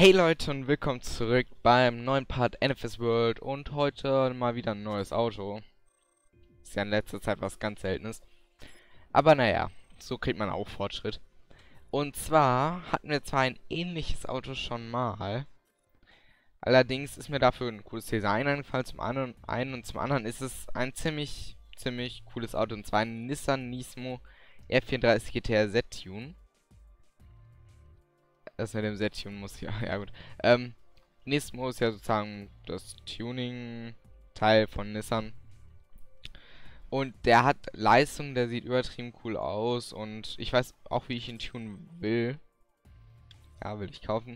Hey Leute und willkommen zurück beim neuen Part NFS World und heute mal wieder ein neues Auto. Ist ja in letzter Zeit was ganz Seltenes. Aber naja, so kriegt man auch Fortschritt. Und zwar hatten wir zwar ein ähnliches Auto schon mal. Allerdings ist mir dafür ein cooles Design eingefallen einen und zum anderen ist es ein ziemlich cooles Auto. Und zwar ein Nissan Nismo R34 GTR Z-Tune. Das mit dem Z-Tune muss ja, ja gut. Nismo ist ja sozusagen das Tuning-Teil von Nissan. Und der hat Leistung, der sieht übertrieben cool aus. Und ich weiß auch, wie ich ihn tunen will. Ja, will ich kaufen.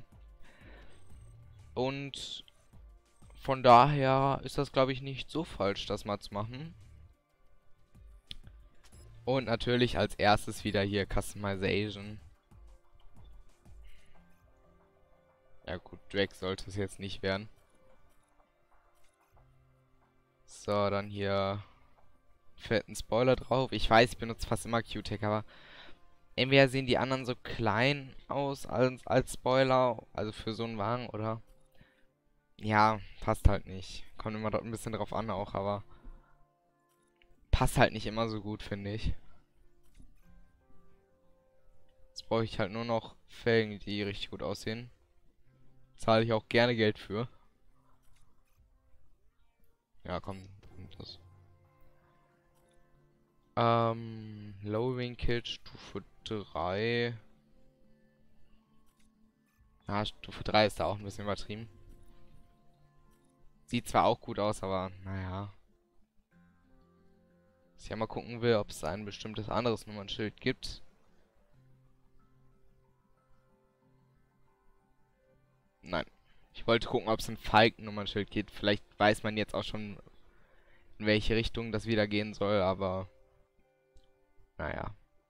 Und von daher ist das, glaube ich, nicht so falsch, das mal zu machen. Und natürlich als erstes wieder hier Customization. Ja gut, Drag sollte es jetzt nicht werden. So, dann hier fetten Spoiler drauf. Ich weiß, ich benutze fast immer Q-Tech, aber entweder sehen die anderen so klein aus als Spoiler, also für so einen Wagen, oder? Ja, passt halt nicht. Kommt immer dort ein bisschen drauf an auch, aber passt halt nicht immer so gut, finde ich. Jetzt brauche ich halt nur noch Felgen, die richtig gut aussehen. Zahle ich auch gerne Geld für. Ja, komm, das. Low Wing Stufe 3. Ja, Stufe 3 ist da auch ein bisschen übertrieben. Sieht zwar auch gut aus, aber naja. Was ich ja mal gucken will, ob es ein bestimmtes anderes Nummernschild gibt. Nein. Ich wollte gucken, ob es ein Falken-Nummernschild gibt. Vielleicht weiß man jetzt auch schon, in welche Richtung das wieder gehen soll, aber naja.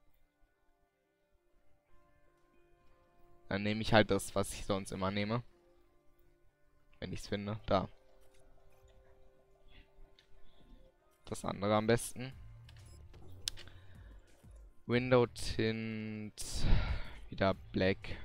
Dann nehme ich halt das, was ich sonst immer nehme. Wenn ich es finde. Da. Das andere am besten. Window Tint. Wieder Black.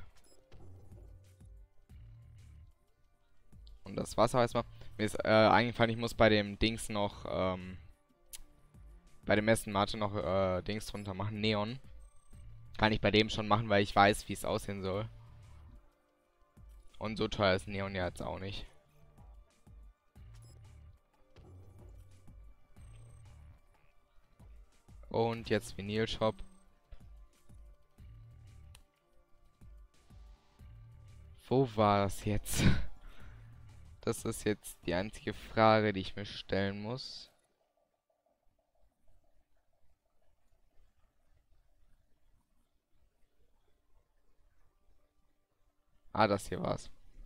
Und das Wasser erstmal. Mir ist eingefallen, ich muss bei dem Dings noch, bei dem Aston Martin noch Dings drunter machen. Neon. Kann ich bei dem schon machen, weil ich weiß, wie es aussehen soll. Und so teuer ist Neon ja jetzt auch nicht. Und jetzt Vinyl-Shop. Wo war das jetzt? Das ist jetzt die einzige Frage, die ich mir stellen muss. Ah, das hier war's.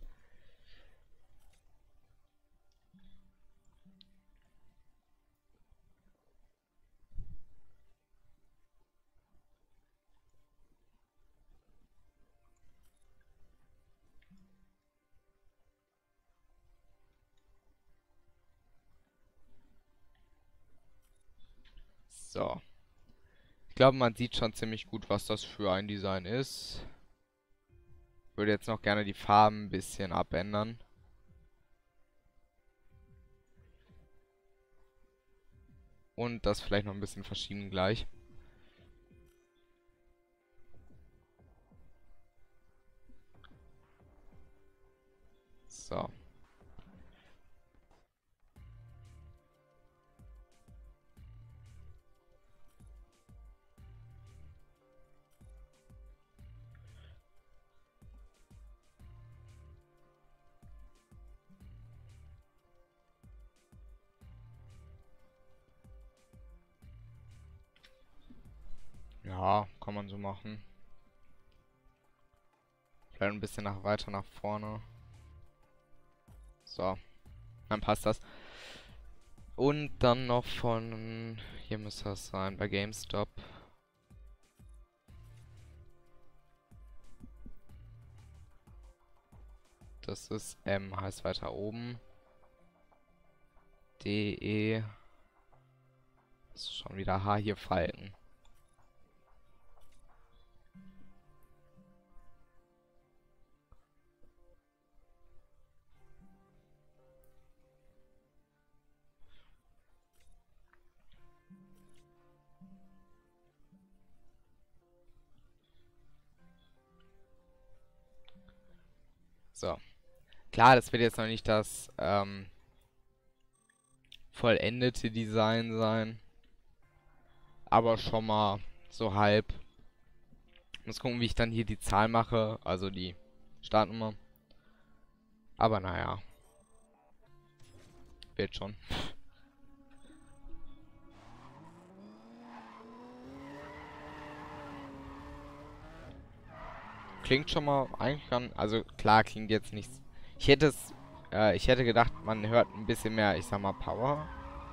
So. Ich glaube, man sieht schon ziemlich gut, was das für ein Design ist. Würde jetzt noch gerne die Farben ein bisschen abändern. Und das vielleicht noch ein bisschen verschieben gleich. So. Ja, kann man so machen. Vielleicht ein bisschen weiter nach vorne. So. Dann passt das. Und dann noch von... Hier müsste das sein, bei GameStop. Das ist M, heißt weiter oben. D, E. Das ist schon wieder H, hier Falten. So. Klar, das wird jetzt noch nicht das vollendete Design sein. Aber schon mal so halb. Muss gucken, wie ich dann hier die Zahl mache. Also die Startnummer. Aber naja. Wird schon. Klingt schon mal eigentlich ganz, also klar, klingt jetzt nichts. Ich hätte gedacht, man hört ein bisschen mehr, ich sag mal, Power.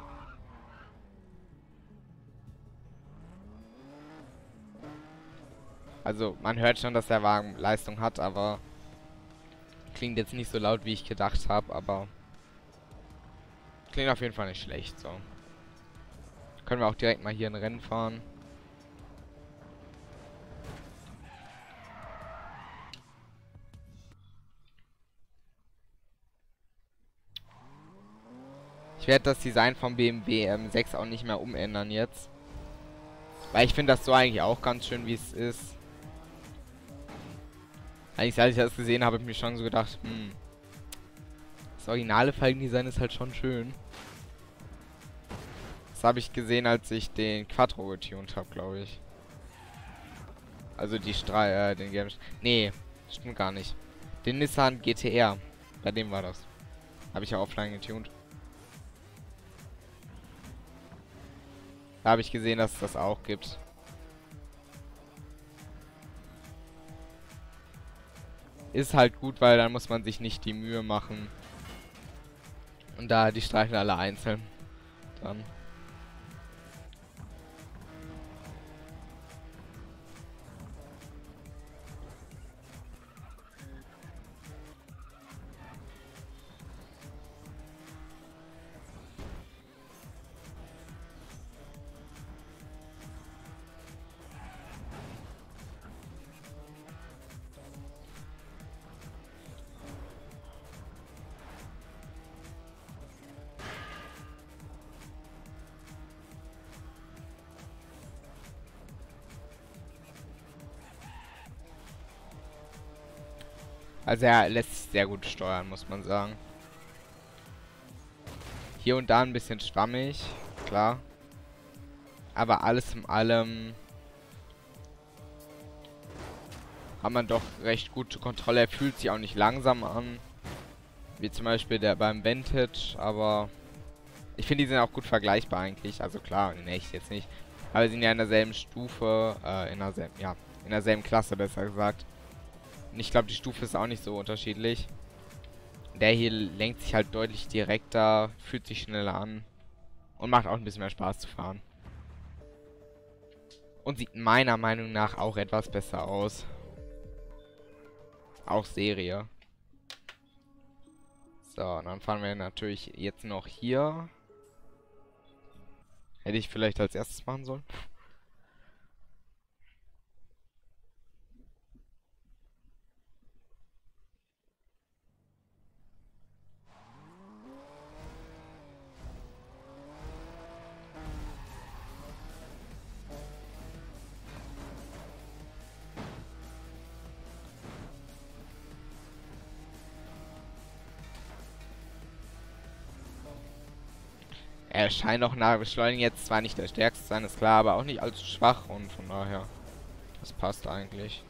Also man hört schon, dass der Wagen Leistung hat, aber klingt jetzt nicht so laut, wie ich gedacht habe, aber klingt auf jeden Fall nicht schlecht, so. Können wir auch direkt mal hier ein Rennen fahren. Ich werde das Design vom BMW M6 auch nicht mehr umändern jetzt. Weil ich finde das so eigentlich auch ganz schön, wie es ist. Eigentlich, als ich das gesehen habe, habe ich mir schon so gedacht, das originale Felgendesign ist halt schon schön. Das habe ich gesehen, als ich den Quattro getuned habe, glaube ich. Also den gelben... Nee, stimmt gar nicht. Den Nissan GT-R. Bei dem war das. Habe ich ja offline getuned. Da habe ich gesehen, dass es das auch gibt. Ist halt gut, weil dann muss man sich nicht die Mühe machen. Und da die Streifen alle einzeln. Dann. Also er lässt sich sehr gut steuern, muss man sagen. Hier und da ein bisschen schwammig, klar. Aber alles in allem hat man doch recht gute Kontrolle. Er fühlt sich auch nicht langsam an. Wie zum Beispiel der beim Vantage, aber ich finde, die sind auch gut vergleichbar eigentlich. Also klar, in echt jetzt nicht. Aber sie sind ja in derselben Stufe, in derselben Klasse, besser gesagt. Und ich glaube, die Stufe ist auch nicht so unterschiedlich. Der hier lenkt sich halt deutlich direkter, fühlt sich schneller an und macht auch ein bisschen mehr Spaß zu fahren. Und sieht meiner Meinung nach auch etwas besser aus. Auch Serie. So, und dann fahren wir natürlich jetzt noch hier. Hätte ich vielleicht als erstes machen sollen. Er scheint auch nach Beschleunigen jetzt zwar nicht der stärkste sein, ist klar, aber auch nicht allzu schwach und von daher, das passt eigentlich.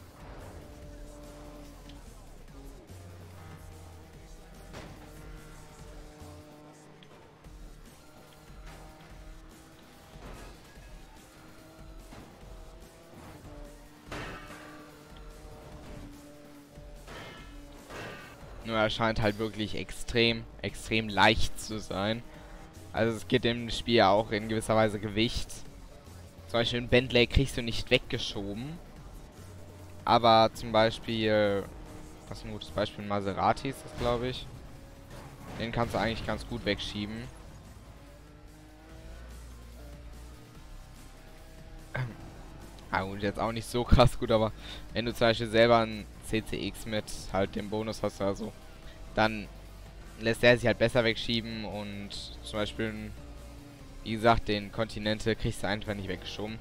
Nur er scheint halt wirklich extrem leicht zu sein. Also es geht im Spiel ja auch in gewisser Weise Gewicht. Zum Beispiel einen Bentley kriegst du nicht weggeschoben. Aber zum Beispiel, was ist ein gutes Beispiel, ein Maserati ist das, glaube ich. Den kannst du eigentlich ganz gut wegschieben. Ah gut, jetzt auch nicht so krass gut, aber wenn du zum Beispiel selber ein CCX mit halt dem Bonus hast oder so, dann lässt er sich halt besser wegschieben und zum Beispiel, wie gesagt, den Continental kriegst du einfach nicht weggeschoben.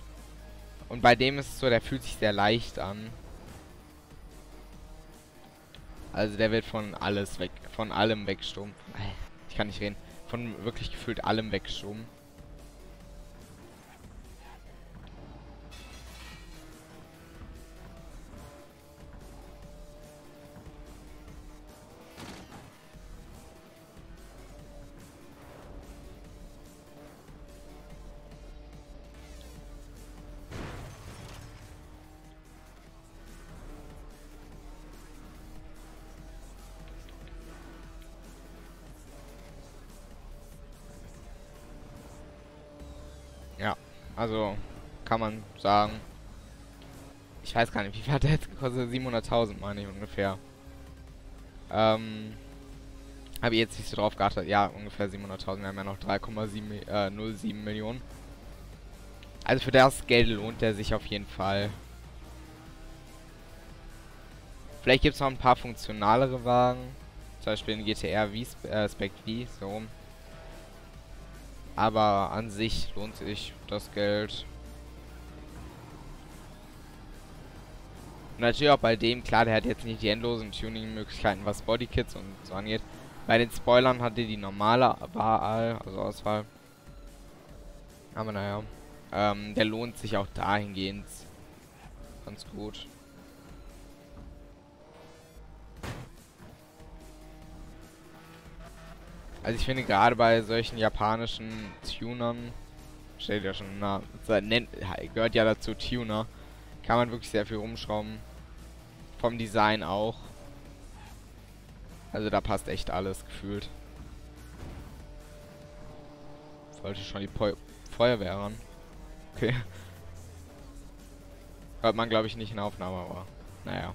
Und bei dem ist es so, der fühlt sich sehr leicht an. Also der wird von alles weg, von allem weggeschoben. Ich kann nicht reden. Von wirklich gefühlt allem weggeschoben. Ja, also kann man sagen. Ich weiß gar nicht, wie viel hat der jetzt gekostet? 700.000 meine ich ungefähr. Habe ich jetzt nicht so drauf geachtet. Ja, ungefähr 700.000. Wir haben ja noch 3,07 Millionen. Also für das Geld lohnt der sich auf jeden Fall. Vielleicht gibt es noch ein paar funktionalere Wagen. Zum Beispiel den GTR V, Spec V, so rum. Aber an sich lohnt sich das Geld. Und natürlich auch bei dem, klar, der hat jetzt nicht die endlosen Tuning-Möglichkeiten, was Bodykits und so angeht. Bei den Spoilern hat er die normale Wahl, also Auswahl. Aber naja, der lohnt sich auch dahingehend ganz gut. Also ich finde gerade bei solchen japanischen Tunern, steht ja schon, na, gehört ja dazu Tuner, kann man wirklich sehr viel rumschrauben. Vom Design auch. Also da passt echt alles gefühlt. Sollte schon die Feuerwehr ran. Okay. Hört man glaube ich nicht in der Aufnahme, aber naja.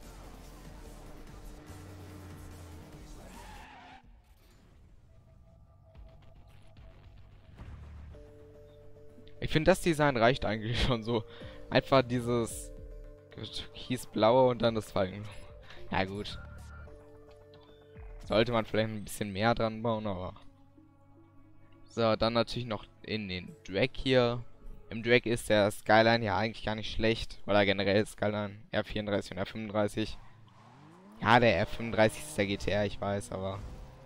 Ich finde, das Design reicht eigentlich schon so. Einfach dieses türkisblaue und dann das Falken. Ja gut. Sollte man vielleicht ein bisschen mehr dran bauen, aber... So, dann natürlich noch in den Drag hier. Im Drag ist der Skyline ja eigentlich gar nicht schlecht. Oder generell Skyline R34 und R35. Ja, der R35 ist der GTR, ich weiß, aber...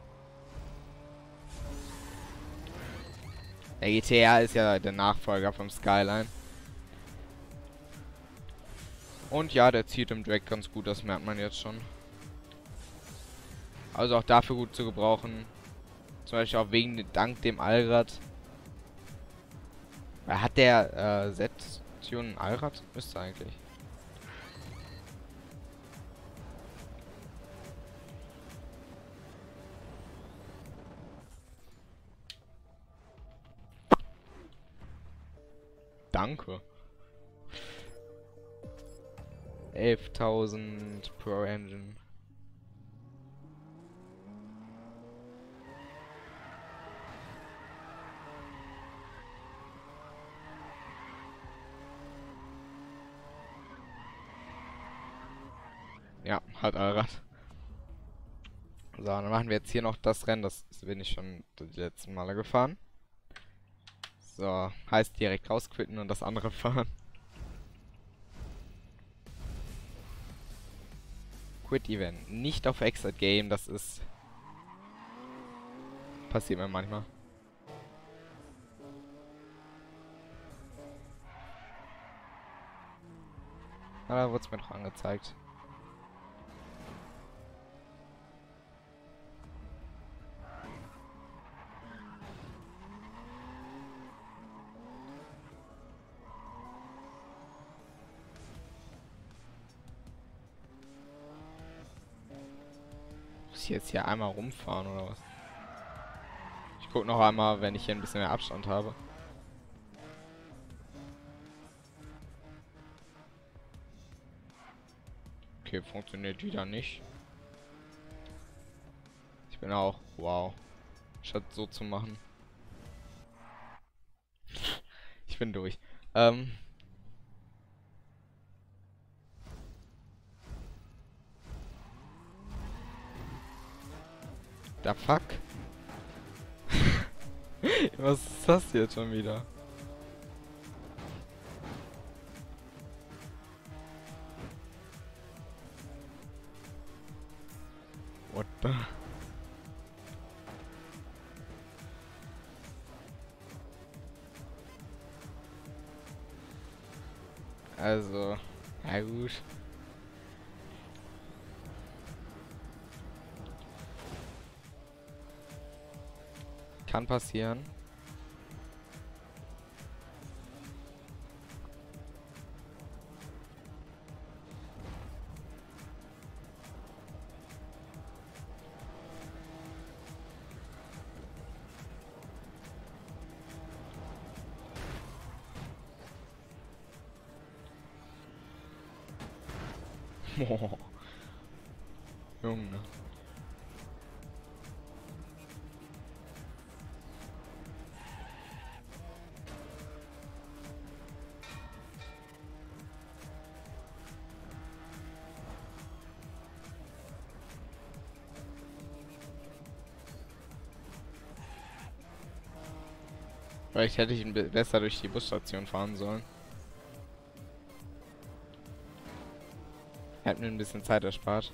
Der GTR ist ja der Nachfolger vom Skyline. Und ja, der zieht im Drag ganz gut, das merkt man jetzt schon. Also auch dafür gut zu gebrauchen. Zum Beispiel auch dank dem Allrad. Hat der Z-Tune ein Allrad? Müsste eigentlich. Danke. 11.000 Pro Engine. Ja, hat Allrad. So, dann machen wir jetzt hier noch das Rennen. Das bin ich schon die letzten Male gefahren. So, heißt direkt rausquitten und das andere fahren. Quit Event. Nicht auf Exit Game, das ist... Passiert mir manchmal. Da wurde es mir doch angezeigt. Muss ich jetzt hier einmal rumfahren oder was? Ich guck noch einmal, wenn ich hier ein bisschen mehr Abstand habe. Okay, funktioniert wieder nicht. Ich bin auch... Wow. Statt so zu machen. Ich bin durch. Da fuck? Was ist das jetzt schon wieder? What the? Also, ja gut. Kann passieren. Boah. Junge. Vielleicht hätte ich besser durch die Busstation fahren sollen. Hätte mir ein bisschen Zeit erspart.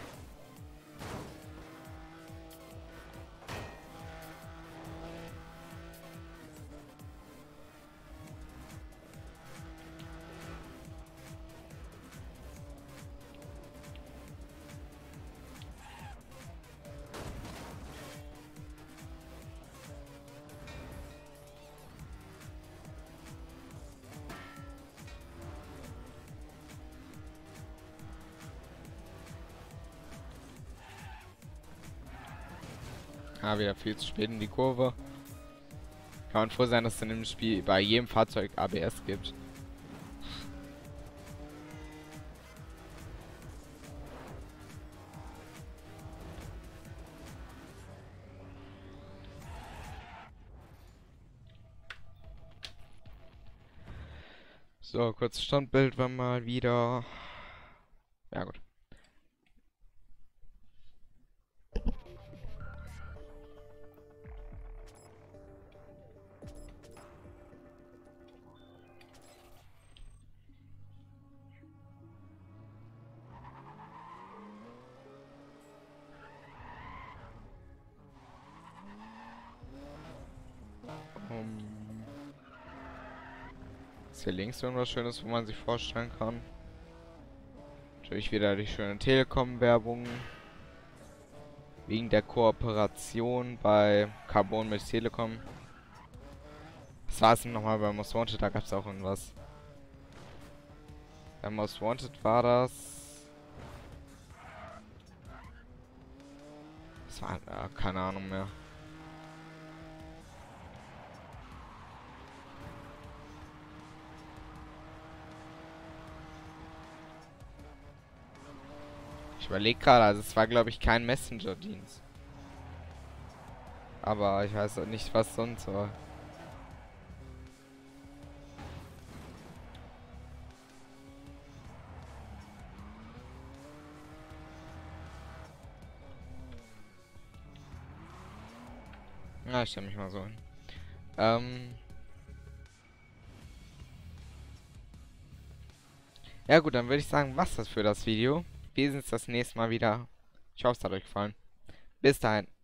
Ah, wieder viel zu spät in die Kurve. Kann man froh sein, dass es in dem Spiel bei jedem Fahrzeug ABS gibt. So, kurzes Standbild war mal wieder. Ja, gut. Ist hier links irgendwas Schönes, wo man sich vorstellen kann? Natürlich wieder die schöne Telekom-Werbung. Wegen der Kooperation bei Carbon mit Telekom. Was war es denn nochmal bei Most Wanted? Da gab es auch irgendwas. Bei Most Wanted war das... Das war... keine Ahnung mehr. Ich überlege gerade, also es war glaube ich kein Messenger-Dienst. Aber ich weiß auch nicht, was sonst war. Ja, ich stelle mich mal so hin. Ja gut, dann würde ich sagen, was das für das Video. Wir sehen uns das nächste Mal wieder. Ich hoffe, es hat euch gefallen. Bis dahin.